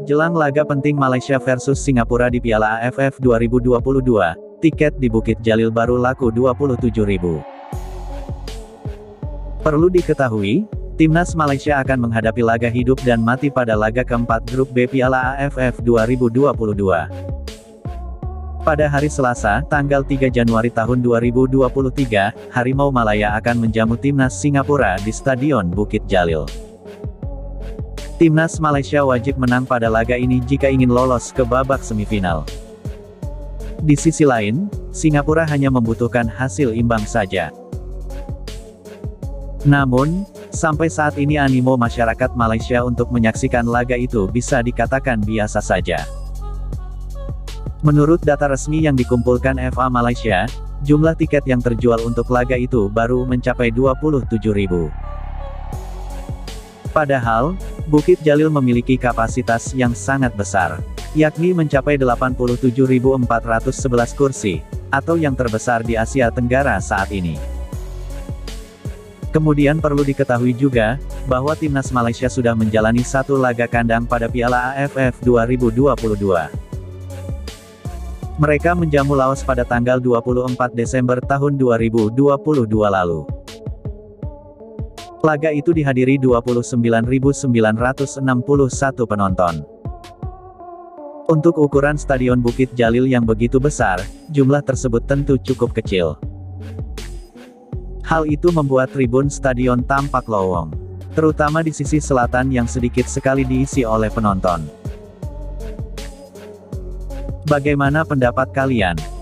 Jelang laga penting Malaysia versus Singapura di Piala AFF 2022, tiket di Bukit Jalil baru laku 27.000. Perlu diketahui, Timnas Malaysia akan menghadapi laga hidup dan mati pada laga keempat grup B Piala AFF 2022. Pada hari Selasa, tanggal 3 Januari tahun 2023, Harimau Malaya akan menjamu Timnas Singapura di Stadion Bukit Jalil. Timnas Malaysia wajib menang pada laga ini jika ingin lolos ke babak semifinal. Di sisi lain, Singapura hanya membutuhkan hasil imbang saja. Namun, sampai saat ini animo masyarakat Malaysia untuk menyaksikan laga itu bisa dikatakan biasa saja. Menurut data resmi yang dikumpulkan FA Malaysia, jumlah tiket yang terjual untuk laga itu baru mencapai 27.000. Padahal, Bukit Jalil memiliki kapasitas yang sangat besar, yakni mencapai 87.411 kursi, atau yang terbesar di Asia Tenggara saat ini. Kemudian perlu diketahui juga, bahwa Timnas Malaysia sudah menjalani satu laga kandang pada Piala AFF 2022. Mereka menjamu Laos pada tanggal 24 Desember tahun 2022 lalu. Laga itu dihadiri 29.961 penonton. Untuk ukuran Stadion Bukit Jalil yang begitu besar, jumlah tersebut tentu cukup kecil. Hal itu membuat tribun stadion tampak lowong, terutama di sisi selatan yang sedikit sekali diisi oleh penonton. Bagaimana pendapat kalian?